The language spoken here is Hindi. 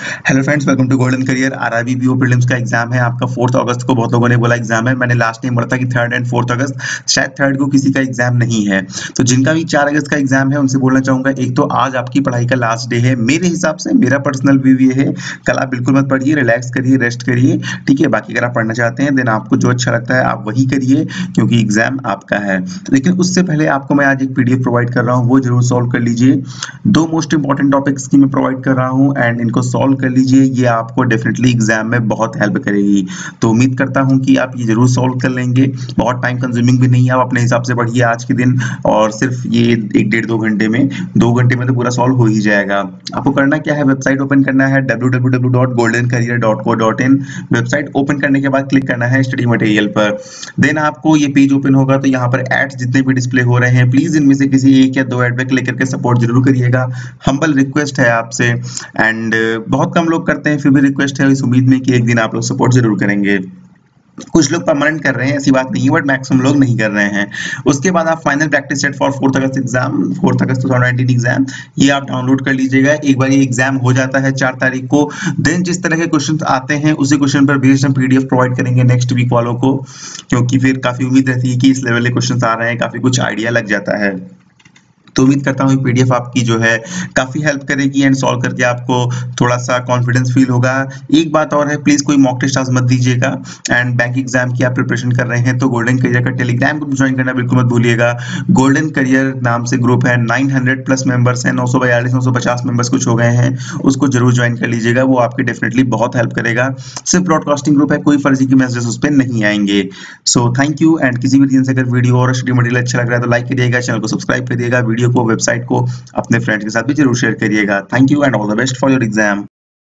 Hello friends, welcome to Golden Career. RRB PO prelims का एग्जाम है आपका 4 अगस्त को। बहुत लोगों ने बोला एग्जाम है, मैंने लास्ट टाइम बोला था कि 3 एंड 4 अगस्त, शायद 3 को किसी का एग्जाम नहीं है। तो जिनका भी 4 अगस्त का एग्जाम है उनसे बोलना चाहूंगा, एक तो आज आपकी पढ़ाई का लास्ट डे है। मेरे हिसाब से, मेरा पर्सनल व्यू ये है, कल आप बिल्कुल मत पढ़िए, रिलैक्स करिए, रेस्ट करिए, ठीक है। बाकी अगर आप पढ़ना चाहते हैं देन आपको जो अच्छा लगता है आप वही करिए, क्योंकि एग्जाम आपका है। लेकिन उससे पहले आपको मैं आज एक पीडीएफ प्रोवाइड कर रहा हूँ, वो जरूर सॉल्व कर लीजिए। 2 मोस्ट इंपॉर्टेंट टॉपिक्स की मैं प्रोवाइड कर रहा हूँ एंड इनको सॉल्व कर लीजिए, ये आपको डेफिनेटली एग्जाम में बहुत हेल्प करेगी। तो उम्मीद करता हूँ कि आप ये जरूर सॉल्व कर लेंगे। बहुत टाइम कंज्यूमिंग भी नहीं है, आप अपने हिसाब से पढ़िए आज के दिन, और सिर्फ ये 1-1.5-2 घंटे में, 2 घंटे में तो पूरा सॉल्व हो ही जाएगा। आपको करना क्या है, वेबसाइट ओपन करना है www.goldencareer.co.in। वेबसाइट ओपन करने के बाद क्लिक करना है स्टडी मटेरियल पर। देन आपको ये पेज ओपन होगा तो यहाँ पर एड्स जितने भी डिस्प्ले हो रहे हैं, प्लीज इनमें से किसी 1 या 2 एड पे क्लिक करके सपोर्ट जरूर करिएगा। हम्बल रिक्वेस्ट है आपसे, एंड बहुत कम लोग करते हैं, फिर भी रिक्वेस्ट है इस उम्मीद में कि एक दिन आप लोग सपोर्ट जरूर करेंगे। कुछ लोग परमानेंट कर रहे हैं, ऐसी बात नहीं है, बट मैक्सिमम लोग नहीं कर रहे हैं। उसके बाद आप फाइनल प्रैक्टिस सेट फॉर 4 अगस्त एग्जाम, 4 अगस्त 2019 एग्जाम, ये आप डाउनलोड कर लीजिएगा। एक बार ये एग्जाम हो जाता है 4 तारीख को, देन जिस तरह के क्वेश्चंस आते हैं उसी क्वेश्चन पर बेस्ड हम पीडीएफ प्रोवाइड करेंगे नेक्स्ट वीक वालों को, क्योंकि फिर काफी उम्मीद रहती है कि इस लेवल के क्वेश्चंस आ रहे हैं, काफी कुछ आइडिया लग जाता है। तो उम्मीद करता हूँ पीडीएफ आपकी जो है काफी हेल्प करेगी एंड सॉल्व करके आपको थोड़ा सा कॉन्फिडेंस फील होगा। एक बात और है, प्लीज कोई मॉक टेस्ट आज मत दीजिएगा। एंड बैंक एग्जाम की आप प्रिपरेशन कर रहे हैं तो गोल्डन करियर का टेलीग्राम ग्रुप ज्वाइन करना बिल्कुल मत भूलिएगा। गोल्डन करियर नाम से ग्रुप है, 900 प्लस मेंबर्स हैं, 942-950 मेंबर्स कुछ हो गए हैं, उसको जरूर ज्वाइन कर लीजिएगा, वो आपकी डेफिनेटली बहुत हेल्प करेगा। सिर्फ ब्रॉडकास्टिंग ग्रुप है, कोई फर्जी की मैसेजेस उस पर नहीं आएंगे। So thank you. एंड किसी भी रीजन से अगर वीडियो और स्टडी मटेरियल अच्छा लग रहा है तो लाइक करिएगा, चैनल को सब्सक्राइब करिएगा, वीडियो को, वेबसाइट को अपने फ्रेंड्स के साथ भी जरूर शेयर करिएगा। Thank you and all the best for your exam.